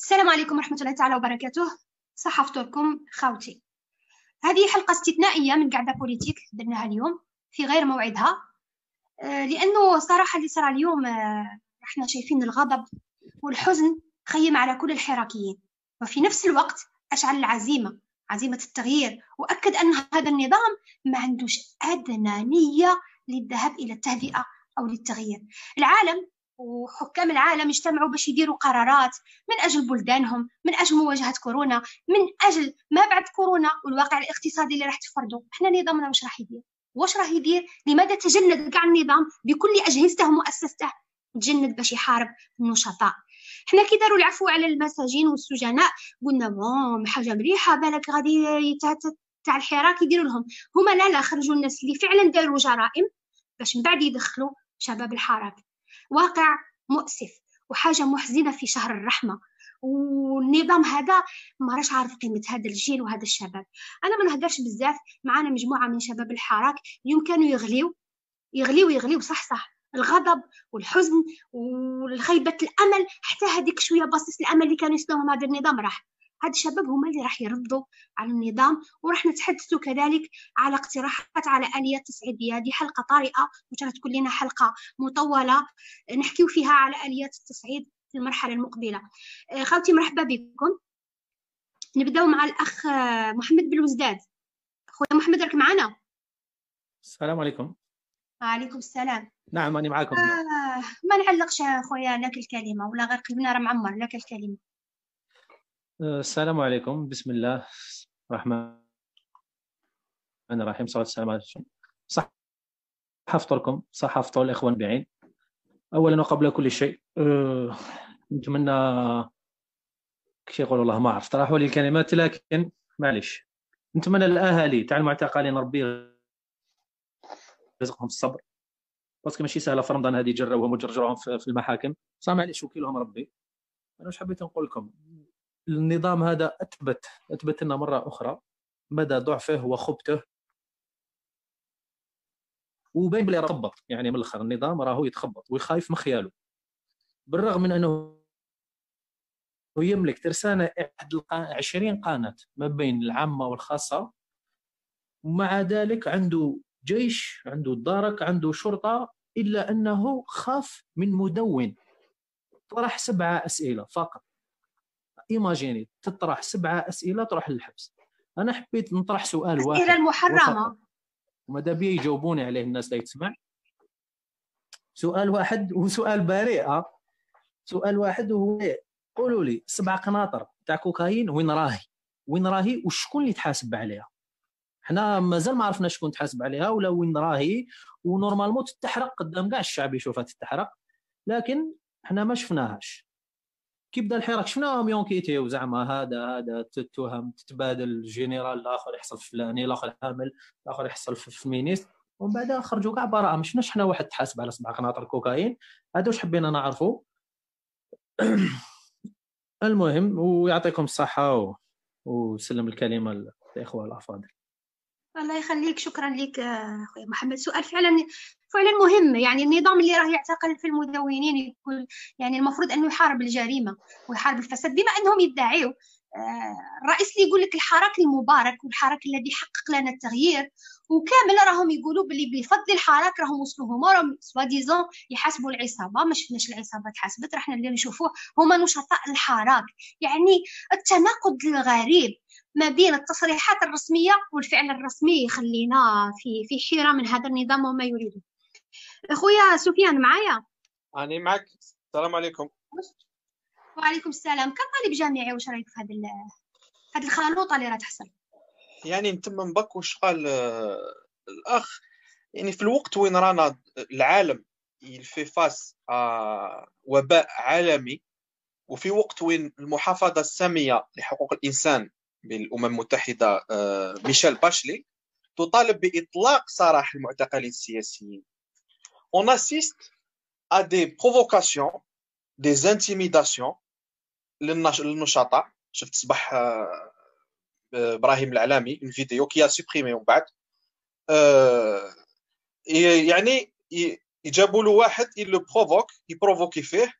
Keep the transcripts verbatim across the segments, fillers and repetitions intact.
السلام عليكم ورحمة الله تعالى وبركاته. صحة فطوركم خاوتي. هذه حلقة استثنائية من قعدة بوليتيك درناها اليوم في غير موعدها، آه، لأنه صراحة اللي صار اليوم آه، احنا شايفين الغضب والحزن خيم على كل الحراكيين، وفي نفس الوقت أشعل العزيمة، عزيمة التغيير، وأكد أن هذا النظام ما عندوش أدنى نية للذهاب إلى التهدئة أو للتغيير. العالم وحكام العالم اجتمعوا باش يديروا قرارات من أجل بلدانهم، من أجل مواجهة كورونا، من أجل ما بعد كورونا والواقع الاقتصادي اللي راح تفرضه. احنا نظامنا واش راح يدير؟ واش راه يدير؟ لماذا تجند كاع النظام بكل أجهزته ومؤسسته تجند باش يحارب النشطاء؟ حنا كي داروا العفو على المساجين والسجناء قلنا بون حاجه مليحه، بالك غادي تاع الحراك يديروا لهم. هما لا لا خرجوا الناس اللي فعلا داروا جرائم باش من بعد يدخلوا شباب الحراك. واقع مؤسف وحاجه محزنه في شهر الرحمه، والنظام هذا ما راش عارف قيمه هذا الجيل وهذا الشباب. انا ما نهدرش بزاف، معانا مجموعه من شباب الحراك اليوم كانوا يغليو يغليو يغليو صح صح الغضب والحزن والخيبة الأمل، حتى هذيك شوية بسيط الأمل اللي كانوا يسلوهم هذا النظام راح. هاد الشباب هما اللي راح يردوا على النظام، وراح نتحدثوا كذلك على اقتراحات على آليات تصعيدية. هذه حلقة طارئة وترى تكون لنا حلقة مطولة نحكيو فيها على آليات التصعيد في المرحلة المقبلة. خوتي مرحبا بكم. نبداو مع الأخ محمد بالوزداد. خويا محمد راك معنا؟ السلام عليكم. وعليكم السلام. نعم أنا معكم. آه ما نعلقش خويا لك الكلمة، ولا غير قلبنا راه معمر لك الكلمة. السلام عليكم، بسم الله الرحمن الرحيم، صلاة والسلام على رسول الله. صح فطوركم، صح فطور الإخوان بعين. أولا وقبل كل شيء أه نتمنى كي يقول الله ما عرفت طرحوا لي الكلمات، لكن معليش نتمنى الأهالي تاع المعتقلين ربي يرزقهم الصبر، باسكو ماشي سهله في رمضان هذه يجروهم ويجرجروهم في المحاكم. صح معليش وكيلهم ربي. انا واش حبيت نقول لكم، النظام هذا اثبت اثبت لنا مره اخرى مدى ضعفه وخبثه، وبين بلي يتخبط، يعني من الاخر النظام راهو يتخبط ويخايف من خياله، بالرغم من انه يملك ترسانه عشرين قناه ما بين العامه والخاصه، ومع ذلك عنده جيش، عنده درك، عنده شرطه، الا انه خاف من مدون طرح سبعه اسئله فقط. ايماجيني تطرح سبعه اسئله تروح للحبس. انا حبيت نطرح سؤال واحد، الأسئلة المحرمة، وماذا بيا يجاوبوني عليه الناس اللي تسمع. سؤال واحد وسؤال بريء، سؤال واحد وهو قولوا لي سبع قناطر تاع كوكايين وين راهي؟ وين راهي وشكون اللي تحاسب عليها؟ حنا مازال ما عرفنا شكون تحاسب عليها ولا وين راهي، ونورمالمون تتحرق قدام كاع الشعب يشوفها تتحرق، لكن حنا ما شفناهاش. كي بدا الحراك شفناهم يونكيتيو، زعما هذا هذا تتهم تتبادل، الجنرال الاخر يحصل في فلاني، الاخر حامل، الاخر يحصل في مينيس، ومن بعد خرجوا كاع براءه. ما شفناش حنا واحد تحاسب على سبع قناطر كوكايين. هذا واش حبينا نعرفوا. المهم ويعطيكم الصحه و... وسلم الكلمه للاخوه الافاضل. الله يخليك، شكرا لك اخويا محمد. سؤال فعلا فعلا مهم. يعني النظام اللي راه يعتقل في المدونين يقول يعني المفروض انه يحارب الجريمه ويحارب الفساد، بما انهم يدعيوا الرئيس اللي يقول لك الحراك المبارك والحراك الذي حقق لنا التغيير، وكامل راهم يقولوا باللي بفضل الحراك راهم وصلوا هما راهم سوا ديزون يحاسبوا العصابه. ما شفناش العصابه تحاسبت، راحنا اللي نشوفوه هما نشطاء الحراك. يعني التناقض الغريب ما بين التصريحات الرسميه والفعل الرسمي يخلينا في في حيره من هذا النظام وما يريده. اخويا سفيان معايا؟ أنا معك. السلام عليكم. وعليكم السلام. كطالب جامعي واش رايك في هذا هذه الخلوطه اللي راه تحصل؟ يعني نتم بك واش قال الاخ، يعني في الوقت وين رانا العالم يلفي فاس وباء عالمي، وفي وقت وين المحافظه الساميه لحقوق الانسان بالامم المتحده ميشيل باشلي تطالب باطلاق سراح المعتقلين السياسيين. on assiste à des provocations, des intimidations للنشطاء. شفت صباح ابراهيم العلامي الفيديو كي سوبريمي ومن بعد أه يعني يجابوا له واحد يلو بروفوك يبروفوكي فيه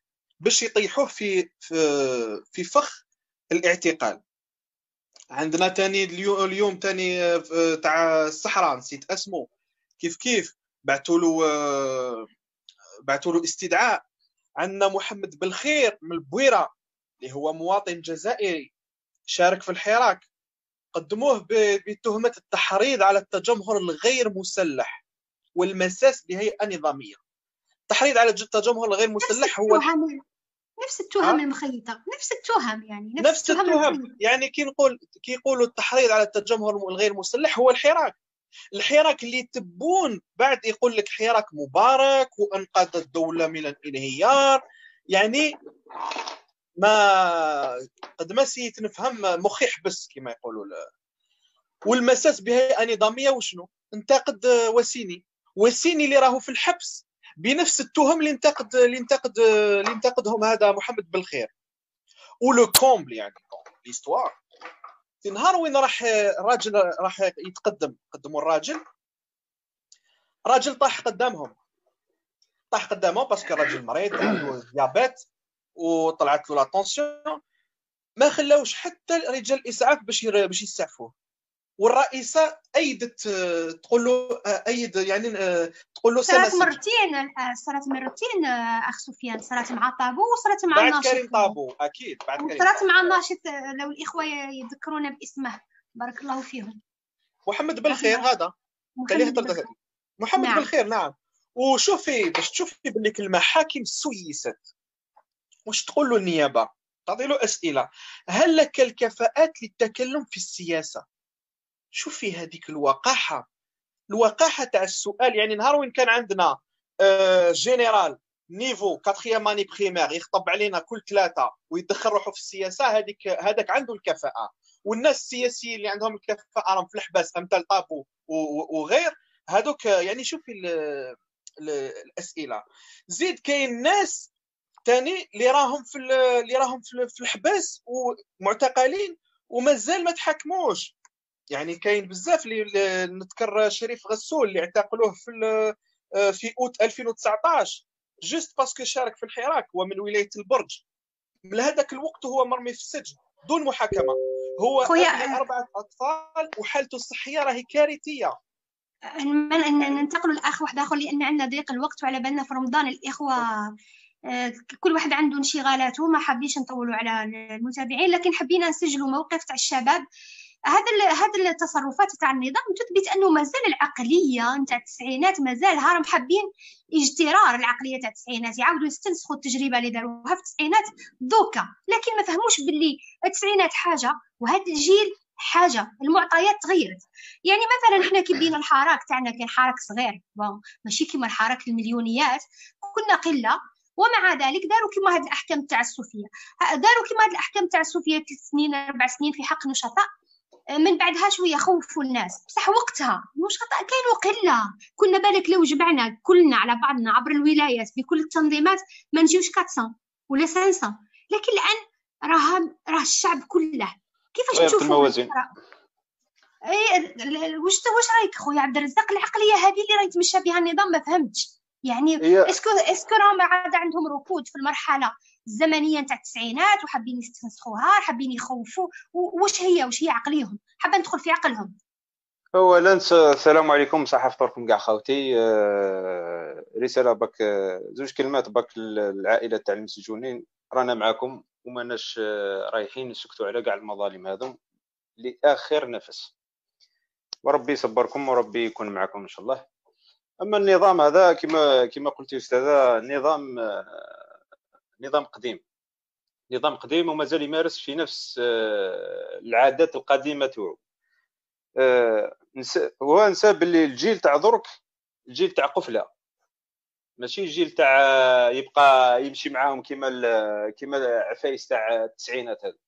باش يطيحوه في في, في فخ الاعتقال. عندنا تاني اليوم, اليوم تاني تاع الصحراء نسيت اسمه، كيف كيف بعثوا له بعثوا له استدعاء. عندنا محمد بالخير من البويره اللي هو مواطن جزائري شارك في الحراك، قدموه بتهمه التحريض على التجمهر الغير مسلح والمساس بهيئه نظاميه. التحريض على التجمهر الغير مسلح هو التهم. نفس التهم المخيطه، نفس التهم يعني نفس, نفس التهم يعني كي نقول كي يقولوا التحريض على التجمهر الغير مسلح هو الحراك. الحراك اللي تبون بعد يقول لك حراك مبارك وانقذ الدوله من الانهيار، يعني ما قد ما سيت نفهم مخي حبس كما يقولوا. والمساس بهيئه نظاميه وشنو؟ انتقد وسيني، وسيني اللي راهو في الحبس بنفس التهم اللي انتقد اللي انتقد اللي انتقدهم هذا محمد بالخير. ولو كومبل يعني ليستوار في نهار وين راح راجل راح يتقدم قدموا الراجل، راجل طاح قدامهم طاح قدامهم باسكو الراجل مريض عنده ديابيت وطلعت له لا طونسيون، ما خلاوش حتى رجال الاسعاف باش باش يسعفوه. والرئيسه ايدت تقول له ايد يعني تقول له صارت مرتين صارت مرتين اخ سفيان، صارت مع طابو وصارت مع بعد الناشط كريم طابو اكيد بعد كريم صارت مع الناشط لو الاخوه يذكرونا باسمه بارك الله فيهم. محمد بالخير هذا محمد بالخير. محمد نعم. بالخير نعم. وشوفي باش تشوفي باللي المحاكم سيست واش تقول له النيابه؟ تعطي له اسئله، هل لك الكفاءات للتكلم في السياسه؟ شوفي هذيك الوقاحه الوقاحه تاع السؤال. يعني نهار وين كان عندنا آه جينيرال نيفو كاتريام اني بريمير يخطب علينا كل ثلاثه ويدخل روحه في السياسه، هذيك هذاك عنده الكفاءه. والناس السياسيين اللي عندهم الكفاءه راهم في الحباس امثال طابو وغير هذوك. يعني شوفي ال ال الاسئله. زيد كاين ناس ثاني اللي راهم في اللي راهم في الحباس ومعتقلين ومازال ما تحكموش. يعني كاين بزاف اللي نذكر شريف غسول اللي اعتقلوه في في اوت ألفين وتسعطاش جست باسكو شارك في الحراك ومن ولايه البرج. من هذاك الوقت هو مرمي في السجن دون محاكمه. هو ابن اربعه اطفال وحالته الصحيه راهي كارثيه. ننتقل لاخ واحد اخر لان عندنا ضيق الوقت وعلى بالنا في رمضان الاخوه كل واحد عنده انشغالاته، ما حابينش نطولوا على المتابعين لكن حبينا نسجلوا موقف تاع الشباب. هذا هذا التصرفات تاع النظام تثبت انه مازال العقليه نتاع التسعينات مازال هارم حابين اجترار العقليه تاع التسعينات، يعاودوا يستنسخوا التجربه اللي داروها في التسعينات دوكا، لكن ما فهموش باللي التسعينات حاجه وهذا الجيل حاجه، المعطيات تغيرت. يعني مثلا احنا كي بدينا الحراك تاعنا كان حراك صغير بون ماشي كيما الحراك المليونيات، كنا قله ومع ذلك داروا كيما هذه الاحكام التعسفيه، داروا كيما هذه الاحكام التعسفيه ثلاث سنين اربع سنين في حق نشطاء، من بعدها شويه خوفوا الناس. بصح وقتها النشطاء كانوا قله، كنا بالك لو جمعنا كلنا على بعضنا عبر الولايات بكل التنظيمات ما نجيوش أربعمائة ولا خمسمائة، لكن الان راه راه الشعب كله كيفاش تشوفوا الموازين. اي واش واش رايك خويا عبد الرزاق؟ العقليه هذه اللي راهي تمشى بها النظام ما فهمتش يعني اسكو اسكو راهم عاد عندهم ركود في المرحله الزمنيه نتاع التسعينات وحابين يستنسخوها، حابين يخوفوا، واش هي واش هي عقليهم؟ حابه ندخل في عقلهم. اولا السلام عليكم، صحه فطوركم كاع خوتي. رساله بك زوج كلمات بك العائله تاع المسجونين، رانا معكم وماناش رايحين نسكتوا على كاع المظالم هذو لاخر نفس، وربي يصبركم وربي يكون معكم ان شاء الله. اما النظام هذا كما كما قلتي استاذه، نظام نظام قديم نظام قديم ومازال يمارس في نفس العادات القديمه تاعو. هو نسى باللي الجيل تاع درك الجيل تاع قفله، ماشي الجيل تاع يبقى يمشي معاهم كما كما عفايس تاع التسعينات هذا.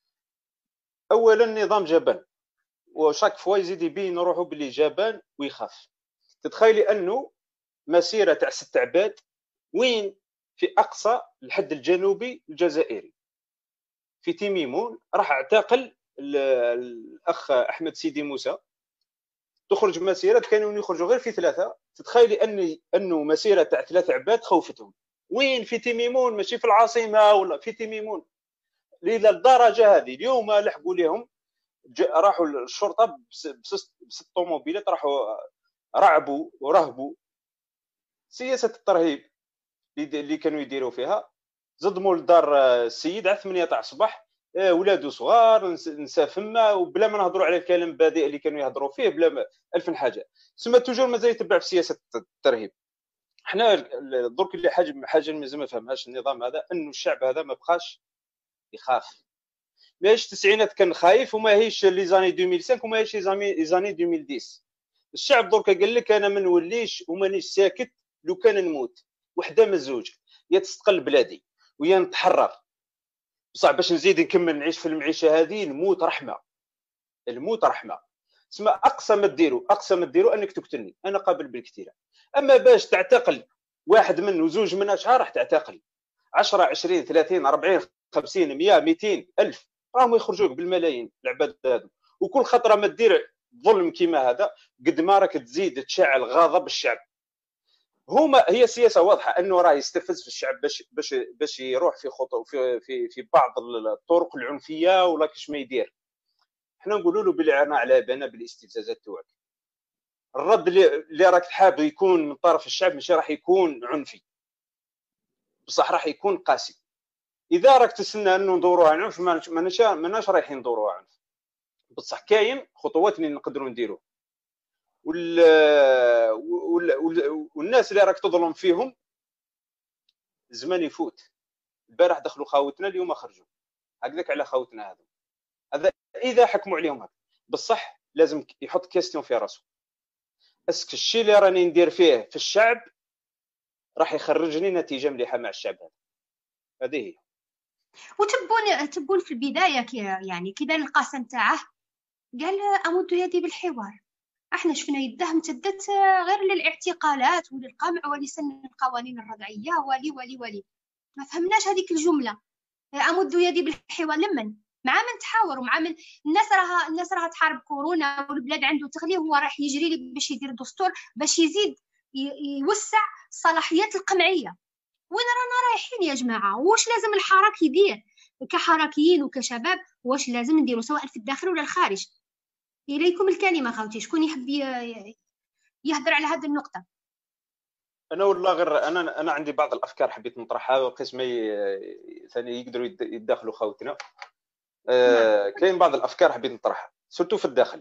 اولا نظام جبان، وشاك فوا يزيد يبين روحه باللي جبان ويخاف. تتخيلي انه مسيره تاع ست عباد وين في اقصى الحد الجنوبي الجزائري في تيميمون راح اعتقل الاخ احمد سيدي موسى، تخرج مسيره كانوا يخرجوا غير في ثلاثه. تتخيلي اني انه مسيره تاع ثلاثه عباد خوفتهم وين؟ في تيميمون، ماشي في العاصمه ولا في تيميمون. الى الدرجه هذه اليوم لحقوا لهم، راحوا الشرطه بست طوموبيلات، راحوا رعبوا ورهبوا. سياسه الترهيب اللي كانوا يديروا فيها، صدموا لدار السيد على ثمانية تاع الصباح، ولادو صغار، نساء فما، وبلا ما نهضروا على الكلام البذيء اللي كانوا يهضروا فيه، بلا الف حاجه. سما توجور مازال يتبع في سياسه الترهيب. حنا درك اللي حاجه حاجه مازال ما فهمهاش النظام هذا، انه الشعب هذا ما بقاش يخاف. ماهيش التسعينات كان خايف، وما هيش لي زاني ألفين وخمسة وما هيش لي زاني ألفين وعشرة. الشعب درك قال لك انا ما نوليش ومانيش ساكت، لو كان نموت وحده من الزوج، يا تستقل بلادي ويا نتحرر. بصح باش نزيد نكمل نعيش في المعيشه هذه، الموت رحمه، الموت رحمه. اسمع، اقصى ما ديروا اقصى ما ديروا انك تقتلني، انا قابل بالكثير. اما باش تعتقل واحد من وزوج من اشهر، راح تعتقل عشرة عشرين ثلاثين أربعين خمسين مية مئتين ألف، راهم يخرجوك بالملايين العباد هذو. وكل خطره ما دير ظلم كيما هذا، قد ما راك تزيد تشعل غضب الشعب. هما هي سياسه واضحه انه راه يستفز في الشعب باش باش باش يروح في خطو في في في بعض الطرق العنفيه ولا كيش ما يدير. حنا نقولوا له بلي انا على بالنا بالاستفزازات تاعك. الرد اللي, اللي راك حاب يكون من طرف الشعب ماشي راح يكون عنفي، بصح راح يكون قاسي. اذا راك تستنى انه ندوروها عنف، ماناش ماناش رايحين ندوروها عنف، بصح كاين خطوات اللي نقدروا نديروها. وال... وال... وال... والناس اللي راك تظلم فيهم الزمان يفوت. البارح دخلوا خاوتنا، اليوم خرجوا. هكذاك على خاوتنا هذا هذا اذا حكموا عليهم هكا. بصح لازم يحط كيستيون في راسه، اسك الشيء اللي راني ندير فيه في الشعب راح يخرجني نتيجه مليحه مع الشعب هذا. هذه هي. وتبون تبون في البدايه كي يعني كي دار القسم تاعه، قال امد يدي بالحوار. احنا شفنا يده امتدت غير للاعتقالات وللقمع ولسن القوانين الردعيه ولي ولي ولي. ما فهمناش هذيك الجمله، امد يدي بالحوار. لمن مع من تحاور ومع من الناس راها الناس راها تحارب كورونا والبلاد عنده تغلي، هو راح يجري لي باش يدير دستور باش يزيد يوسع الصلاحيات القمعيه. وين رانا رايحين يا جماعه؟ واش لازم الحراك يدير كحراكيين وكشباب؟ واش لازم نديروا سواء في الداخل ولا الخارج؟ اليكم الكلمه خوتي، شكون يحب يهضر على هذه النقطه؟ انا والله غير انا انا عندي بعض الافكار حبيت نطرحها، وقسم ثاني يقدروا يتداخلوا خوتنا. آه كاين بعض الافكار حبيت نطرحها سورتو في الداخل.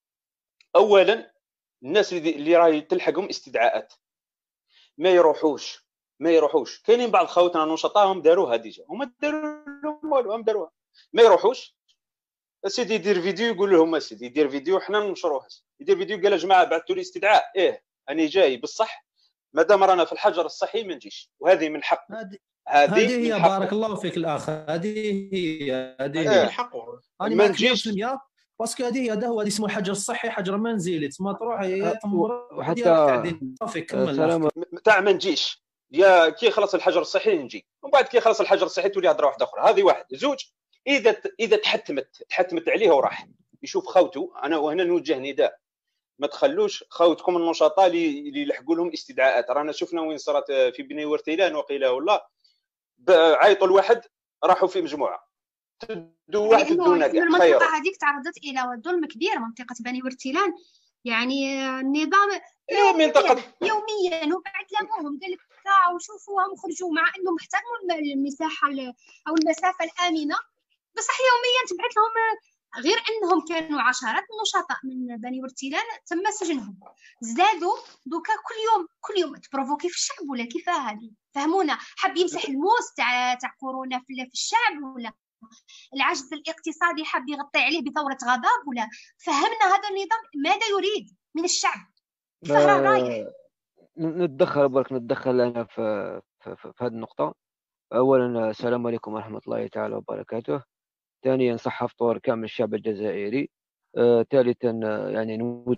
اولا الناس اللي اللي راهي تلحقهم استدعاءات ما يروحوش ما يروحوش كاينين بعض خوتنا نشطاهم داروها ديجا، هما داروا لهم والو، هم داروها. ما يروحوش سيدي يدير فيديو يقول لهم سيدي يدير فيديو حنا ننشروه، يدير فيديو قال يا جماعه بعثوا لي استدعاء، ايه انا جاي بالصح، مادام رانا في الحجر الصحي ما نجيش، وهذه من حق. هذه هي بارك الله فيك الاخ، هذه هي هذه هي الحق. انا ما نجيش باسكو هذه هذا هو اللي اسمه الحجر الصحي، حجر منزلي تما تروح وحتى صافي كمل تاع ما نجيش. يا كي خلص الحجر الصحي نجي، ومن بعد كي خلص الحجر الصحي تولي هضره واحده اخرى. هذه واحد. زوج، اذا اذا تحتمت تحتمت عليه وراح يشوف خوته. انا وهنا نوجه نداء، ما تخلوش خوتكم النشطاء اللي يلحقوا لهم استدعاءات. رانا شفنا وين صارت في بني ورتيلان وقيل ولا عيطوا الواحد راحوا في مجموعه تدو واحد تدونا كاع. المنطقه هذيك تعرضت الى ظلم كبير، منطقه بني ورتيلان. يعني النظام يوميا منطقه يوميا وبعد لاموهم قال لك تعالوا شوفوهم خرجوا، مع انهم احترموا المساحه او المسافه الامنه، بصح يوميا تبعت لهم. غير انهم كانوا عشرات النشطاء من بني ورتيلان تم سجنهم، زادوا دوكا كل يوم كل يوم تبروفوكي في الشعب ولا كيف هذه؟ فهمونا، حاب يمسح الموس تاع تاع كورونا في الشعب، ولا العجز الاقتصادي حاب يغطي عليه بثوره غضب، ولا فهمنا هذا النظام ماذا يريد من الشعب؟ فهرا رايح. نتدخل برك نتدخل انا في في, في, في هذه النقطه. اولا السلام عليكم ورحمه الله تعالى وبركاته. ثانيا صحة فطور كامل الشعب الجزائري. آه، ثالثا يعني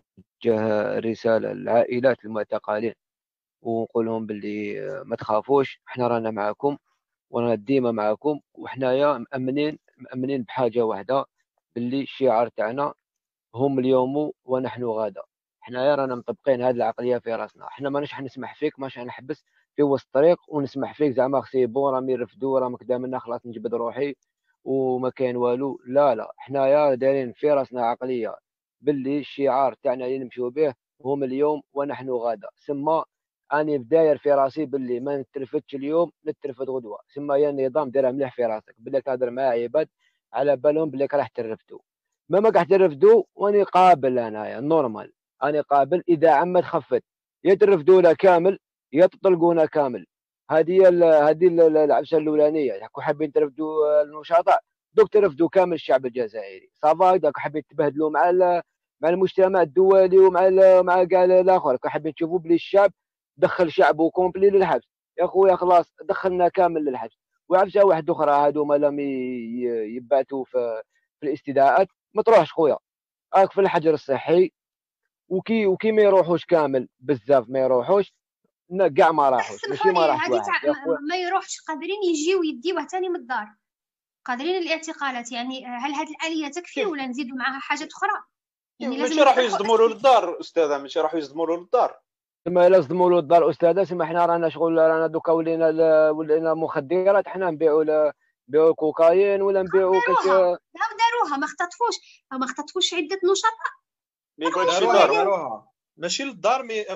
نوجه رسالة للعائلات المعتقلين ونقول لهم باللي ما تخافوش، احنا رانا معكم ورانا ديما معكم، وحنايا مأمنين مأمنين بحاجة واحدة، باللي الشعار تاعنا هم اليوم ونحن غدا. حنايا رانا مطبقين هذه العقلية في راسنا، احنا ماناش حنسمح فيك، ماناش حنحبس في وسط الطريق ونسمح فيك زعما خصي بون رامي يرفدوا راه مكدا منا خلاص نجبد روحي وما كاين والو. لا لا حنايا دايرين في راسنا عقليه باللي الشعار تاعنا اللي نمشيو به هم اليوم ونحن غدا. سما اني بداير في راسي باللي ما نترفتش اليوم نترفد غدوه. سما يا النظام ديرها مليح في راسك باللي تهضر مع عباد على بالهم باللي راح ترفدوا. ما ما راح ترفدوا واني قابل انايا نورمال اني قابل اذا عمت خفت يا ترفدونا كامل يا تطلقونا كامل. هذه هذه العبسه الاولانيه. كون حابين ترفدوا النشطاء دوك ترفدوا كامل الشعب الجزائري صافا. دوك حابين تبهدلوا مع مع المجتمع الدولي ومع مع كاع الاخر. كون حابين تشوفوا بلي الشعب دخل شعبه كومبلي للحبس يا خويا خلاص دخلنا كامل للحبس. وعبسه واحده اخرى هادو ما لم يبعثوا في, في الاستداءات ما تروحش خويا راك في الحجر الصحي. وكي وكي ما يروحوش كامل بزاف ما يروحوش كاع ما راحوش ماشي ما راحش واحد تاع ما يروحش قادرين يجيو يديوه ثاني من الدار قادرين الاعتقالات. يعني هل هذه الآلية تكفي ولا نزيدوا معها حاجات اخرى؟ يعني ماشي راحوا يصدموا له للدار استاذه ماشي راحوا يصدموا له للدار. ما لا صدموا له الدار استاذه. سما حنا رانا شغل رانا دوكا ولينا ولينا مخدرات. حنا نبيعوا نبيعوا الكوكايين ولا نبيعوا كاش داروها ما اختطفوش ما اختطفوش عده نشطاء مي داروها ماشي للدار مي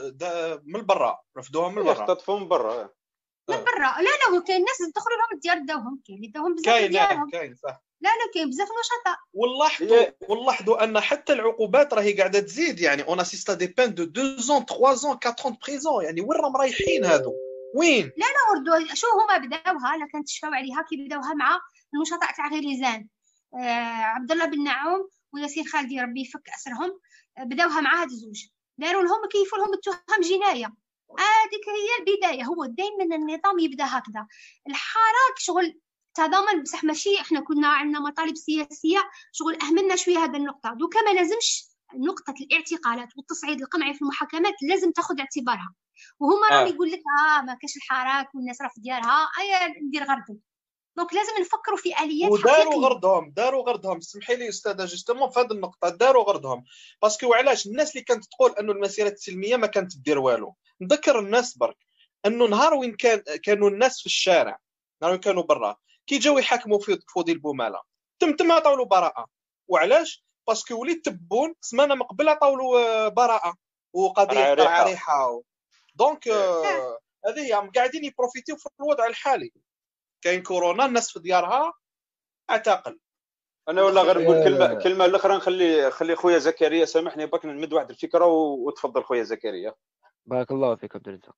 من البرا رفدوها من البرا اختطفوا من برا من برا. لا لا كاين ناس دخلوا لهم الديار داوهم كاين اللي داوهم بزاف كاين ديالهم كاين صح. لا لا كاين بزاف نشطاء. ونلاحظوا ونلاحظوا ان حتى العقوبات راهي قاعده تزيد. يعني اون اسيستا دي بين دو deux ans trois ans quatre ans de prison. يعني وين راهم رايحين هادو وين؟ لا لا وردوا شو هما بداوها لا كانت تشفاو عليها كي بداوها مع النشطاء تاع غيليزان آه عبد الله بن نعوم وياسين خالدي ربي يفك اسرهم. بداوها مع هاد الزوج داروا لهم كيفوا لهم التهم جنايه. هذيك هي البدايه. هو دائما النظام يبدا هكذا. الحراك شغل تضامن بصح ماشي احنا كنا عندنا مطالب سياسيه شغل اهملنا شويه هذا النقطه. دوكا ما لازمش نقطه الاعتقالات والتصعيد القمعي في المحاكمات لازم تاخذ اعتبارها. وهما راهم آه. يقول لك اه ما كاش الحراك والناس راه في ديارها ايا ندير غردهم. دونك لازم نفكروا في اليات وداروا حقيقيه. غردهم داروا غردهم اسمحي لي استاذه جوستومون في هذه النقطه داروا غردهم باسكو علاش الناس اللي كانت تقول انه المسيره السلميه ما كانت تدير والو. نذكر الناس برك انه نهار وين كان كانوا الناس في الشارع نهار وين كانوا برا كي جاو يحاكموا في فودي البوماله تم تم عطاو له براءه. وعلاش؟ باسكو وليد تبون سمانه من قبل عطاو له براءه وقضيه قرعه ريحه. دونك هذه هي قاعدين يبروفيتيو في الوضع الحالي. كاين كورونا الناس في ديارها اعتقل. انا ولا غير نقول كلمه كلمه الاخرى نخلي خلي خويا زكريا سامحني باك نمد واحد الفكره وتفضل خويا زكريا. بارك الله فيك عبد الرزاق.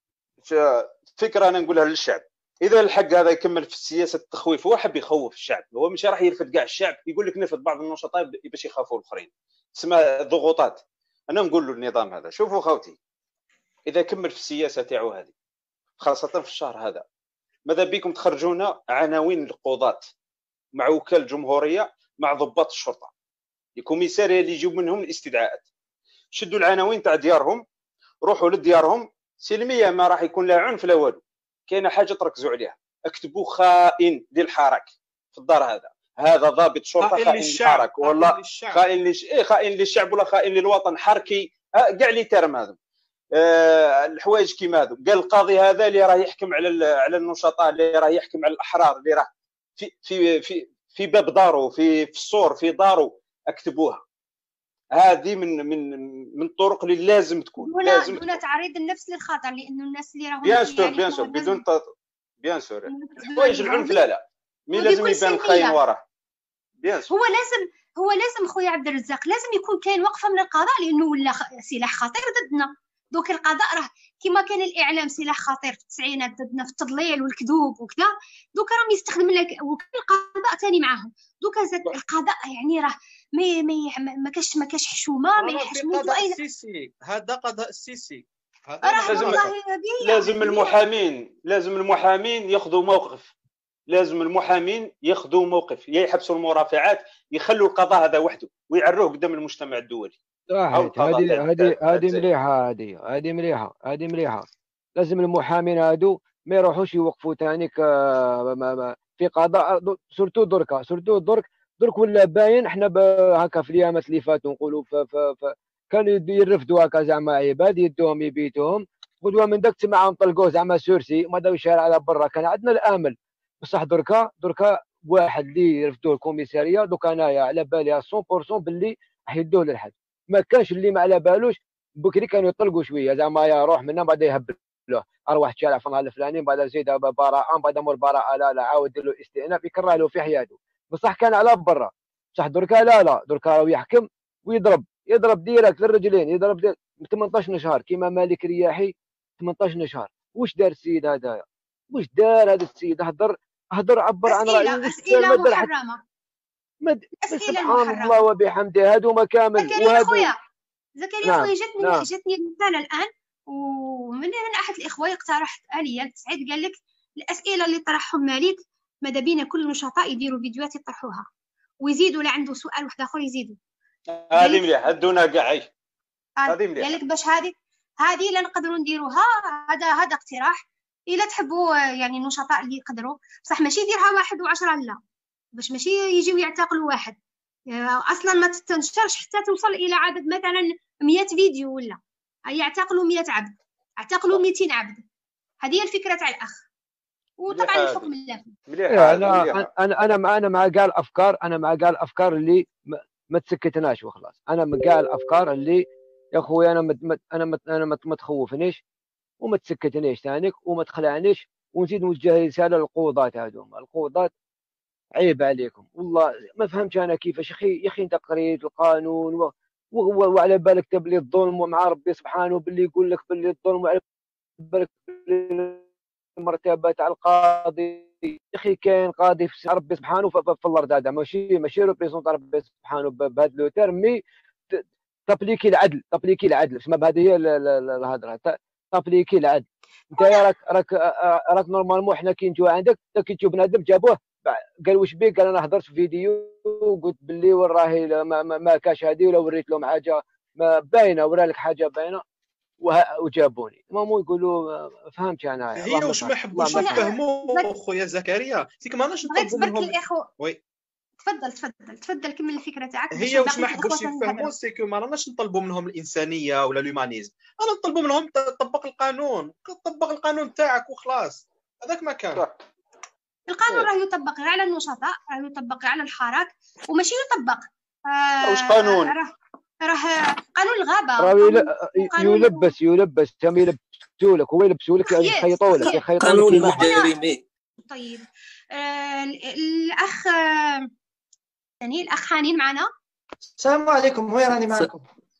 فكره انا نقولها للشعب اذا الحق هذا يكمل في السياسه التخويف هو حب يخوف الشعب. هو مش راح يرفد كاع الشعب يقول لك نرفد بعض النشطاء باش يخافوا الاخرين اسمها ضغوطات. انا نقول له النظام هذا شوفوا خوتي اذا كمل في السياسه تاعو هذه خاصه في الشهر هذا ماذا بكم تخرجونا عناوين القضاة مع وكال الجمهوريه مع ضباط الشرطه الكوميساريه اللي يجيب منهم الاستدعاءات. شدوا العناوين تاع ديارهم روحوا لديارهم سلميه ما راح يكون لا عنف لا والو. كاينه حاجه تركزوا عليها اكتبوا خائن ديال الحراك في الدار هذا هذا ضابط شرطه خائن للحراك والله خائن ليش ايه خائن للشعب ولا خائن للوطن حركي كاع لي ترم هذا أه الحوايج كيما هذو. قال القاضي هذا اللي راه يحكم على على النشطاء اللي راه يحكم على الاحرار اللي راه في في في في باب دارو في في السور في دارو اكتبوها. هذه من من من الطرق اللي لازم تكون هنا لازم دون تعريض النفس للخطر لانه الناس اللي راهم بيان سور بيان سور بدون بيان سور حوايج العنف لا لا مي لازم يبان الخاين وراه. بيان سور هو لازم هو لازم خويا عبد الرزاق لازم يكون كاين وقفه من القضاء لانه ولا سلاح خطير ضدنا. دوك القضاء راه كما كان الاعلام سلاح خطير في التسعينات ضدنا في التضليل والكذوب وكذا دوك راهم يستخدم لك وكاين القضاء ثاني معاهم. دوك القضاء يعني راه ما ما ما كاش ما كاش حشومه ما يحشموش اي السيسي. هذا قضاء السيسي هذا لازم لازم المحامين لازم المحامين ياخذوا موقف. لازم المحامين ياخذوا موقف يا يحبسوا المرافعات يخلوا القضاء هذا وحده ويعروه قدام المجتمع الدولي. هذه هذه هذه مليحه هذه هذه مليحه هذه مليحه. لازم المحامين هادو ما يروحوش يوقفوا ثاني في قضاء سورتو دركا سورتو درك درك ولا باين احنا هكا في الايامات اللي فاتوا نقولوا كانوا يرفدوا هكا زعما عباد يدوهم يبيتوهم غدوه من داك تما نطلقوه زعما سورسي ما داو الشارع على برا. كان عندنا الامل بصح دركا دركا واحد اللي رفدوه الكوميساريه دوك انايا على بالي مية بالمية باللي راح يدوه للحد. ما كانش اللي ما على بالوش بكري كانوا يطلقوا شويه زعما يا روح منا بعد يهبلوه ارواح شارع في النهار الفلاني بعد زيد براءه بعد مور براءه لا لا عاود دير له استئناف يكره له في حياته. بصح كان على برا. بصح دركا لا لا دركا راه يحكم ويضرب يضرب ديريكت للرجلين يضرب دير ثمانطاش شهر كيما مالك رياحي ثمانطاش شهر. واش دار السيد هذايا؟ واش دار هذا السيد؟ هضر هضر عبر عن رايه. أسئلة أسئلة محرمة مد... أسئلة سبحان محرمة. الله وبحمده هادو ما كامل. زكريا وهادو خويا زكريا نعم. خويا جاتني نعم. جاتني رسالة الآن ومن من أحد الإخوة اقترح عليا سعيد قال لك الأسئلة اللي طرحهم مالك ماذا بينا كل النشطاء يديروا فيديوهات يطرحوها ويزيدوا. لا عنده سؤال واحد آخر يزيدوا. هذه مليح هدونا كاع. هذه مليح. قال لك باش هذه هذه لا نقدروا نديروها. هذا هذا اقتراح إلا تحبوا يعني النشطاء اللي يقدروا بصح ماشي يديرها واحد وعشرة لا باش ماشي يجيو يعتقلوا واحد اصلا ما تنشرش حتى توصل الى عدد مثلا مية فيديو ولا يعتقلوا مية عبد اعتقلوا مئتين عبد. هذه هي الفكره تاع الاخ وطبعا الحكم لله. انا انا انا مع انا مع كاع الافكار انا مع كاع الافكار اللي ما, ما تسكتناش وخلاص. انا مع كاع الافكار اللي يا خويا انا مت انا مت انا مت ما تخوفنيش وما تسكتنيش ثانيك وما تخلعنيش. ونزيد نوجه رساله للقضاة هذوما. القضاة عيب عليكم والله ما فهمتش انا كيفاش يا اخي يا اخي انت قريت القانون و... و... وعلى بالك تبلي الظلم ومع ربي سبحانه باللي يقول لك باللي الظلم وعلى بالك المرتبه تاع القاضي. يا اخي كاين قاضي في ربي سبحانه في الارض هذا ماشي ماشي ريبريزونط ربي سبحانه بهذا لو تيرمي تابليكي العدل تابليكي العدل اسمها بهذه هي الهضره تابليكي العدل. انت راك راك راك نورمالمون حنا كي نجيو عندك كي تشوف بنادم جابوه قال واش بيك؟ قال انا هضرت في فيديو وقلت باللي وين راهي ما, ما, ما كاش هذه ولا وريت لهم حاجه ما باينه ورا لك حاجه باينه وجابوني. مامو يقولوا فهمتش انا هي واش ما حبوش يفهموا خويا زكريا فيك ما ناش نطلبوا منهم. وي تفضل تفضل تفضل كمل الفكره تاعك. هي واش ما حبوش يفهموا سيكو ما راناش نطلبوا منهم الانسانيه ولا الهيومانيزم. انا نطلبوا منهم طبق القانون طبق القانون تاعك وخلاص. هذاك ما كان القانون راه يطبق غير على النشطاء راه يطبق على الحراك وماشي يطبق آه واش قانون راه راه قانون الغابه راه يلبس يلبس تم يلبسوا لك هو يلبسوا لك يخيطوا لك يخيطوا لك قانون المجرمين. طيب آه الاخ ثاني الاخ حنين معنا. السلام عليكم. وين راني معكم؟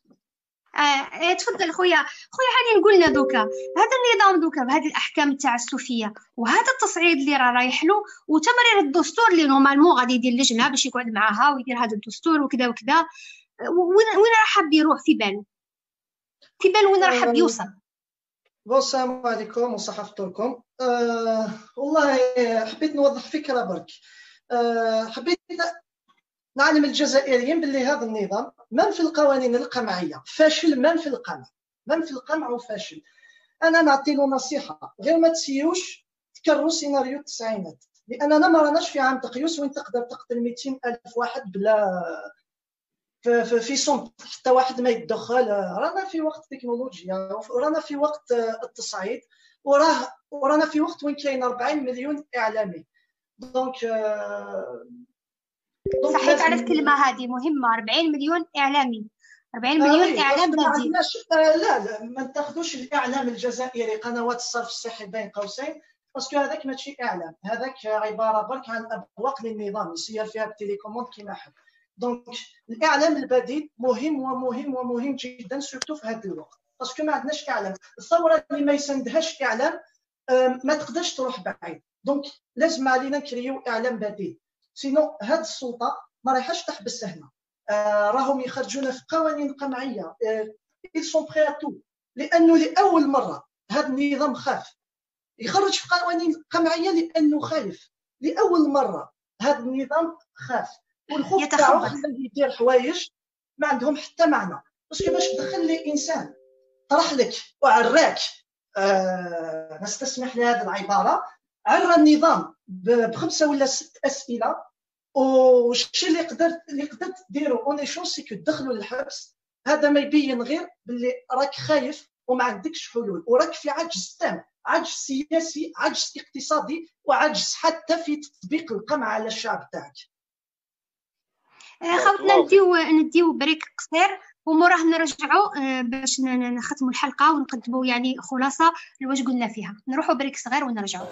آه، تفضل خويا خويا حنين قلنا دوكا هذا النظام دوكا بهذه الاحكام التعسفيه وهذا التصعيد اللي راه رايح له وتمرير الدستور اللي نورمالمون غادي يدير لجنه باش يقعد معاها ويدير هذا الدستور وكذا وكذا. وين وين راه حاب يروح في باله في باله وين راه حاب يوصل؟ السلام عليكم وصحة فطوركم. أه والله حبيت نوضح فكره برك. أه حبيت نعلم الجزائريين باللي هذا النظام من في القوانين القمعيه فاشل من في القمع من في القمع وفاشل. انا نعطي له نصيحه غير ما تسيوش تكرروا سيناريو التسعينات لاننا ما راناش في عام تقيس وين تقدر تقتل مئتين ألف واحد بلا في, في, في صمت حتى واحد ما يتدخل. رانا في وقت تكنولوجيا ورانا في وقت التصعيد وراه ورانا في وقت وين كاين أربعين مليون اعلامي. دونك صحيت على الكلمه هذه مهمه. أربعين مليون اعلامي أربعين مليون اعلام بادي. لا لا ما تاخذوش الاعلام الجزائري قنوات الصرف الصحي بين قوسين باسكو هذاك ماشي اعلام هذاك عباره برك عن ابواق للنظام يسير فيها التليكوموند كما حب. دونك الاعلام البديل مهم ومهم ومهم جدا سورتو في هذا الوقت باسكو ما عندناش اعلام. الثوره اللي ما يساندهاش اعلام ما تقدرش تروح بعيد. دونك لازم علينا نكريو اعلام بديل سينو هاد السلطه ما رايحاش تحبس هنا. آه راهم يخرجونا في قوانين قمعيه ils sont prêts à tout لانه لاول مره هذا النظام خاف يخرج في قوانين قمعيه لانه خايف. لاول مره هذا النظام خاف والخوف تاعو خلاه يدير حوايج ما عندهم حتى معنى. باسكو باش تدخل لي انسان طرح لك وعراك آه نستسمح لهذه العباره عرى النظام بخمسه ولا ست اسئله والشيء اللي قدرت اللي قدرت ديرو اون ايشونس سي كو تدخلوا للحبس. هذا ما يبين غير باللي راك خايف وما عندكش حلول، وراك في عجز تام، عجز سياسي، عجز اقتصادي، وعجز حتى في تطبيق القمع على الشعب تاعك. خوتنا نديو نديو بريك قصير وموراه نرجعوا باش نختموا الحلقه ونقدموا يعني خلاصه لواش قلنا فيها. نروحوا بريك صغير ونرجعوا.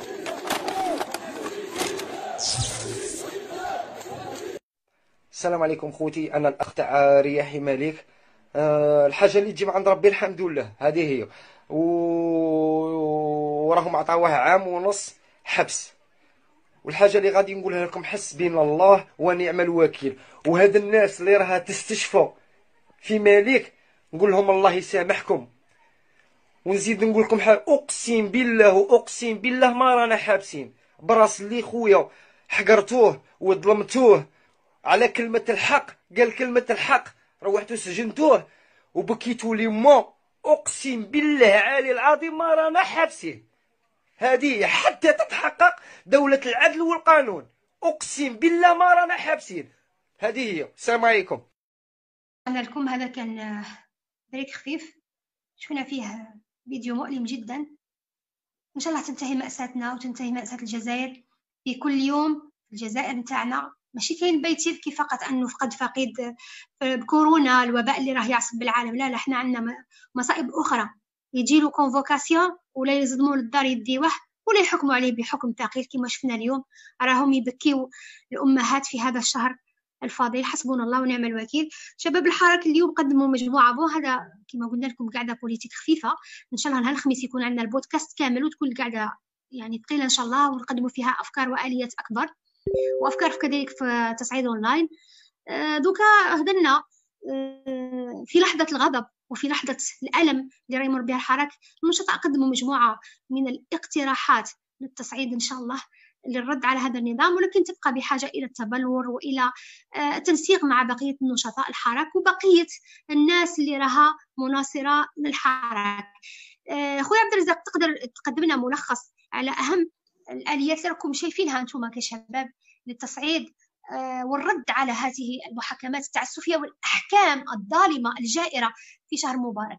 السلام عليكم خوتي، انا الاخ تاع رياحي مالك. أه الحاجه اللي تجي من عند ربي الحمد لله، هذه هي. و... وراهم عطاوه عام ونص حبس، والحاجه اللي غادي نقولها لكم حسبنا الله ونعم الوكيل. وهاد الناس اللي راها تستشفى في مالك نقول لهم الله يسامحكم. ونزيد نقول لكم حاجه، اقسم بالله واقسم بالله ما رانا حابسين براس اللي خويا حقرتوه وظلمتوه على كلمه الحق، قال كلمه الحق، روحتوا سجنتوه وبكيتوا لي ما. اقسم بالله عالي العظيم ما رانا حابسين، هذه حتى تتحقق دولة العدل والقانون. اقسم بالله ما رانا حابسين، هذه هي. السلام عليكم. أنا لكم هذا كان بريك خفيف شفنا فيه فيديو مؤلم جدا. إن شاء الله تنتهي مأساتنا وتنتهي مأساة الجزائر. في كل يوم الجزائر نتاعنا ماشي كاين بيت يبكي فقط أنه فقد فقيد بكورونا الوباء اللي راه يعصب بالعالم، لا لا، احنا عندنا مصائب أخرى. يجيلو كونفوكاسيون ولا يلزموا للدار يديوه ولا يحكموا عليه بحكم ثقيل كما شفنا اليوم. راهم يبكيو الأمهات في هذا الشهر الفاضل. حسبنا الله ونعم الوكيل. شباب الحركة اليوم قدموا مجموعة بو، هذا كما قلنا لكم قاعدة بوليتيك خفيفة. إن شاء الله نهار الخميس يكون عندنا البودكاست كامل وتكون القاعدة يعني ثقيلة إن شاء الله، ونقدموا فيها أفكار وآليات أكبر وأفكار كذلك في تصعيد أونلاين. دوكا هدلنا في لحظة الغضب وفي لحظة الألم اللي راه يمر بها الحركة، النشطاء قدموا مجموعة من الاقتراحات للتصعيد إن شاء الله للرد على هذا النظام، ولكن تبقى بحاجة إلى التبلور وإلى التنسيق مع بقية النشطاء الحركة وبقية الناس اللي راها مناصرة للحركة. خويا عبد الرزاق، تقدر تقدم لنا ملخص على أهم الآليات اللي راكم شايفينها أنتم كشباب للتصعيد والرد على هذه المحاكمات التعسفية والأحكام الظالمة الجائرة في شهر مبارك؟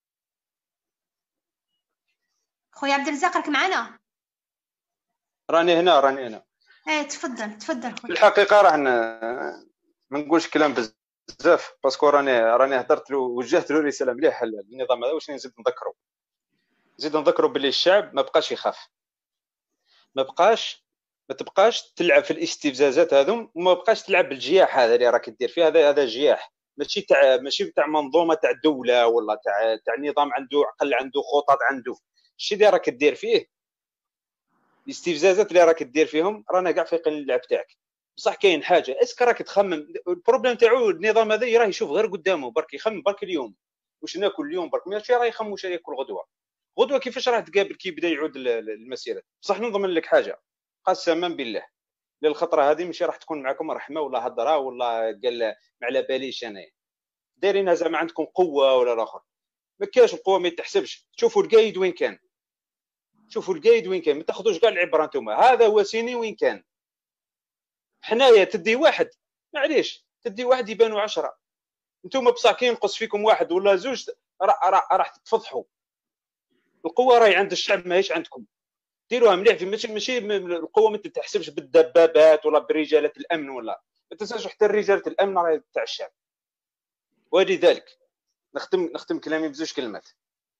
خويا عبد الرزاق راك معنا؟ راني هنا راني هنا. ايه تفضل تفضل خويا. في الحقيقه راه ما نقولش كلام بزاف باسكو راني راني هضرت له وجهت له رساله مليحه للنظام هذا. واش نزيد نذكروا نزيد نذكروا باللي الشعب ما بقاش يخاف، ما بقاش ما تبقاش تلعب في الاستفزازات هذوم، وما بقاش تلعب بالجياح هذا اللي راك دير فيه. هذا هذا جياح، ماشي تاع ماشي تاع منظومه تاع دوله ولا تاع تاع نظام عنده عقل عنده خطط عنده. الشيء اللي راك دير فيه الاستفزازات اللي راك دير فيهم رانا كاع فايقين اللعب تاعك. بصح كاين حاجه اسك راك تخمم. البروبليم تاعو النظام هذا راه يشوف غير قدامه برك، يخمم برك اليوم واش ناكل اليوم برك، ماشي راه يخمم واش ياكل غدوه. غدوه كيفاش راه تقابل كي يبدا يعود المسيره. بصح نضمن لك حاجه قسما بالله للخطره هذه ماشي راح تكون معكم رحمه ولا هضره ولا قال ما على باليش انايا دايرينها زعما عندكم قوه ولا الاخر. ما كاش القوه ما يتحسبش. شوفوا القايد وين كان، شوفوا القايد وين كان، ما تاخذوش كاع العبره نتوما. هذا هو سيني وين كان. حنايا تدي واحد معليش تدي واحد يبانوا عشرة. نتوما بصح كي ينقص فيكم واحد ولا زوج راح تتفضحوا. القوه راهي عند الشعب ماهيش عندكم. ديروها مليح. في ماشي ماشي القوه ما تتحسبش بالدبابات ولا برجاله الامن، ولا ما تنساش حتى رجاله الامن راهي تاع الشعب. ولذلك نختم نختم كلامي بزوج كلمات.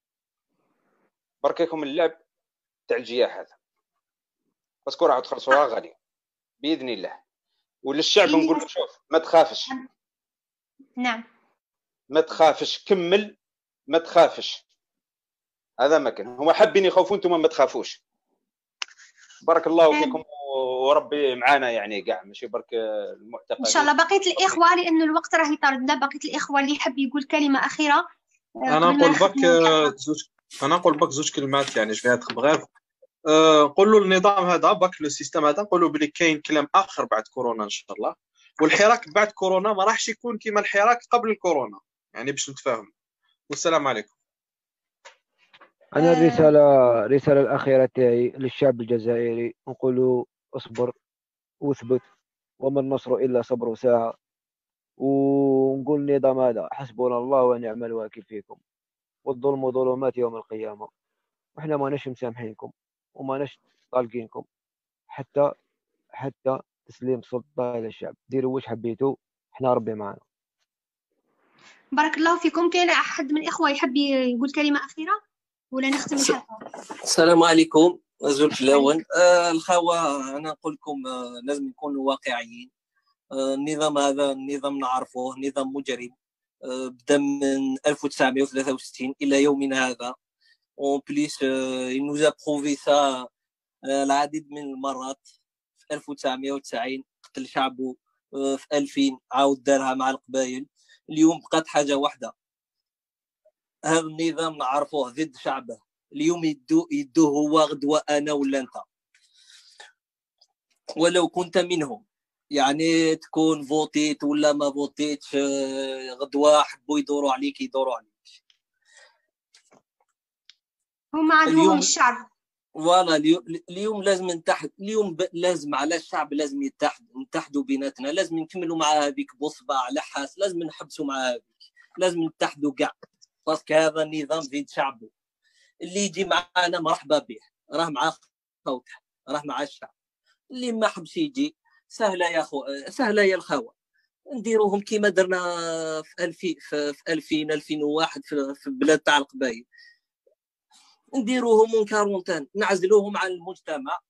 بركاكم اللعب تاع الجياح هذا باسكو راح تخلصوها غاليه باذن الله. وللشعب نقول له شوف ما تخافش. نعم ما تخافش، كمل ما تخافش. هذا ما كان هما حابين يخوفوا انتم ما تخافوش. بارك الله فيكم وربي معانا يعني كاع ماشي برك المعتقد. ان شاء الله بقيه الاخوه لانه الوقت راه يطردنا. بقيه الاخوه اللي يحب يقول كلمه اخيره. انا نقول بك زوج انا نقول بك زوج كلمات يعني جويات بغيف. نقولوا النظام هذا باك لو سيستم هذا نقولوا بلي كاين كلام اخر بعد كورونا ان شاء الله. والحراك بعد كورونا ما راحش يكون كيما الحراك قبل الكورونا يعني باش نتفاهم. والسلام عليكم. انا الرساله الرساله الاخيره تاعي للشعب الجزائري نقولوا اصبر واثبت وما النصر الا صبر ساعه. ونقول النظام هذا حسبنا الله ونعم الوكيل فيكم. والظلم ظلمات يوم القيامة. وإحنا ماناش مسامحينكم وماناش طالقينكم حتى حتى تسليم السلطة إلى الشعب. ديروا واش حبيتوا، إحنا ربي معنا. بارك الله فيكم. كاين احد من الاخوه يحب يقول كلمه اخيره ولا نختم الحلقه؟ السلام عليكم. زول الاول آه الخوة، انا نقول لكم آه لازم نكونوا واقعيين. آه النظام هذا النظام نعرفوه نظام مجرم، آه بدا من ألف وتسعمائة وثلاثة وستين الى يومنا هذا. اون بليس نوزا بروفي سا العديد من المرات. في ألف وتسعمائة وتسعين قتل شعبه، آه في ألفين عاود دارها مع القبائل. اليوم بقات حاجه واحده، هذا النظام نعرفوه ضد شعبه. اليوم يدو يدو هو غدوه انا ولا انت، ولو كنت منهم، يعني تكون فوتيت ولا ما فوتيتش، غدوه حبوا يدوروا عليك يدوروا عليك. هما عندهم اليوم الشعب. فوالا اليوم, اليوم لازم نتحد. اليوم لازم على الشعب لازم يتحد، نتحدوا بيناتنا. لازم نكملوا مع هذيك بصبع لحاس، لازم نحبسوا مع هذيك، لازم نتحدوا كاع، باسكو هذا النظام زيد شعبه. اللي يجي معنا مرحبا به، راه مع خوته، راه مع الشعب. اللي ما حبش يجي سهله يا خو، سهله يا الخوه، نديروهم كيما درنا في ألفين في ألفين ألفين وواحد في البلاد تاع القبائل. نديروهم ونكارونتان، نعزلوهم عن المجتمع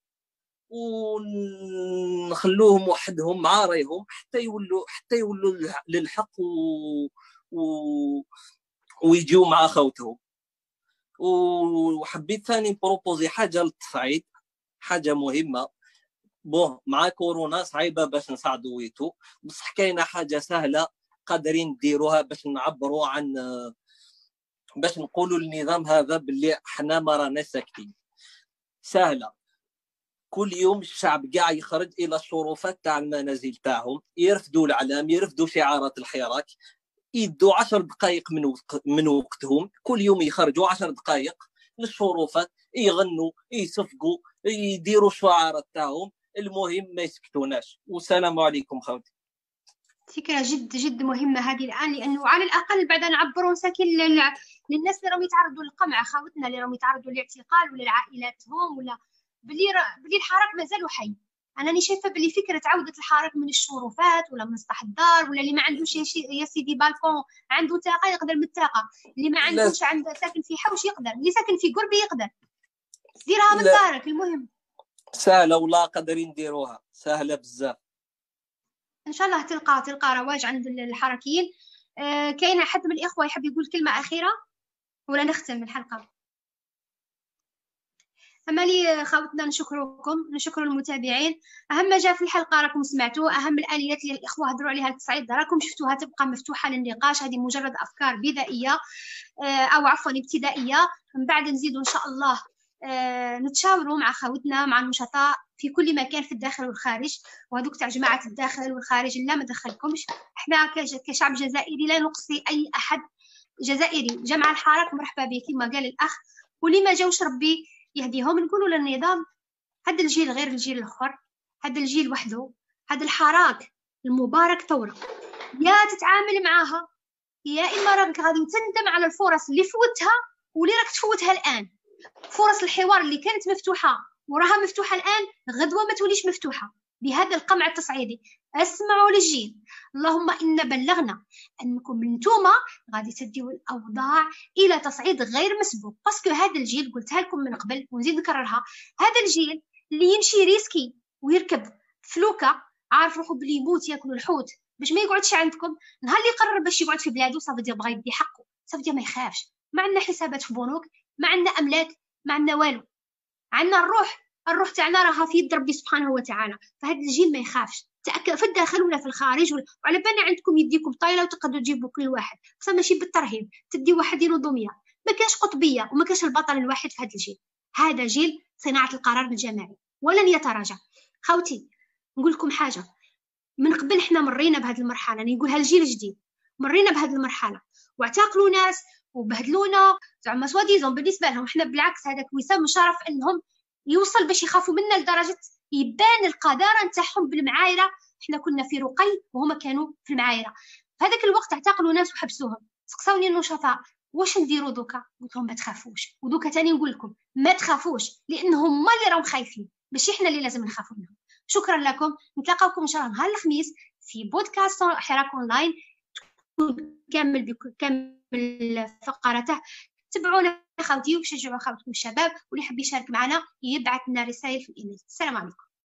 ونخلوهم وحدهم مع رايهم حتى يولوا حتى يولوا للحق و... و... ويجيو مع خوتهم. وحبيت ثاني بروبوزي حاجه للتصعيد، حاجه مهمه. بون مع كورونا صعيبه باش نساعدوا ويتو، بصح كاينه حاجه سهله قادرين نديروها باش نعبروا عن، باش نقولوا للنظام هذا باللي احنا ما رانا ساكتين. سهله، كل يوم الشعب كاع يخرج الى الشرفات تاع المنازل تاعهم، يرفدوا الاعلام، يرفدوا شعارات الحراك، يدوا عشر دقائق من وق... من وقتهم. كل يوم يخرجوا عشر دقائق للشرفات، يغنوا، يصفقوا، يديروا الشعارات تاعهم. المهم ما يسكتوناش. والسلام عليكم خوتي. فكرة جد جد مهمة هذه الآن، لأنه على الأقل بعد نعبروا ساكن للناس اللي راهم يتعرضوا للقمع، خاوتنا اللي راهم يتعرضوا للاعتقال ولا لعائلاتهم، ولا بلي بلي الحراك مازالوا حي. أنا شايفة بلي فكرة عودة الحراك من الشرفات ولا من سطح الدار، ولا اللي ما عندوش يا سيدي بالكون عنده طاقة يقدر من الطاقة، اللي ما عندوش عنده ساكن في حوش يقدر، اللي ساكن في قربي يقدر، ديرها من دارك. المهم سهلة ولا قادرين نديروها، سهلة بزاف. ان شاء الله تلقى تلقى رواج عند الحركيين. آه كاين حد من الاخوه يحب يقول كلمه اخيره ولا نختم الحلقه؟ اما لي خاوتنا نشكركم، نشكر المتابعين. اهم ما جاء في الحلقه راكم سمعتوا، اهم الاليات اللي الاخوه هضروا عليها التصعيد راكم شفتوها، تبقى مفتوحه للنقاش. هذه مجرد افكار بدائيه آه او عفوا ابتدائيه، من بعد نزيدوا ان شاء الله آه نتشاوروا مع خاوتنا مع النشطاء في كل مكان في الداخل والخارج. وهذوك تاع جماعه الداخل والخارج لا ما دخلكمش، احنا كشعب جزائري لا نقصي اي احد جزائري. جمع الحراك مرحبا به كما قال الاخ، واللي ما جاوش ربي يهديهم. نقولوا للنظام هذا الجيل غير الجيل الاخر، هذا الجيل وحده، هذا الحراك المبارك ثوره، يا تتعامل معاها يا اما راك غادي تندم على الفرص اللي فوتها واللي راك تفوتها الان. فرص الحوار اللي كانت مفتوحه وراها مفتوحه الان غدوه ما توليش مفتوحه بهذا القمع التصعيدي. اسمعوا للجيل، اللهم إن بلغنا انكم نتوما غادي تديوا الاوضاع الى تصعيد غير مسبوق. باسكو هذا الجيل قلتها لكم من قبل ونزيد نكررها، هذا الجيل اللي يمشي ريسكي ويركب فلوكه عارف روحو بلي يموت ياكل الحوت باش ما يقعدش عندكم، نهار اللي يقرر باش يقعد في بلادو صافي دير بغا يدي حقه، صافي ما يخافش. ما عندنا حسابات في بنوك، ما عندنا املاك، ما عندنا والو، عندنا الروح. الروح تاعنا راها في يد ربي سبحانه وتعالى. فهذا الجيل ما يخافش في الداخل ولا في الخارج، وعلى بالنا عندكم يديكم طايله وتقدروا تجيبوا كل واحد، بصح ماشي بالترهيب تدي واحد نظاميه. ما كاش قطبيه وما كاش البطل الواحد في هذا الجيل. هذا جيل صناعه القرار الجماعي ولن يتراجع. خوتي نقول لكم حاجه، من قبل احنا مرينا بهذه المرحله، انا نقولها الجيل الجديد، مرينا بهذه المرحله واعتقلوا ناس وبهدلونا زعما سواديزون بالنسبه لهم. احنا بالعكس هذاك وسام مشرف انهم يوصل باش يخافوا منا لدرجه يبان القذاره نتاعهم بالمعايره. احنا كنا في رقي وهما كانوا في المعايره. في هذاك الوقت اعتقلوا ناس وحبسوهم. سقسوني النشطاء واش نديروا دوكا؟ قلت لهم ما تخافوش، ودوكا تاني نقول لكم ما تخافوش، لان هما اللي راهم خايفين، ماشي حنا اللي لازم نخافوا منهم. شكرا لكم، نتلاقاوكم ان شاء الله نهار الخميس في بودكاست حراك اونلاين كامل بكامل فقراته. تبعونا خاوتي وشجعوا خاوتكم الشباب، واللي يحب يشارك معنا يبعث لنا رسائل في الايميل. السلام عليكم.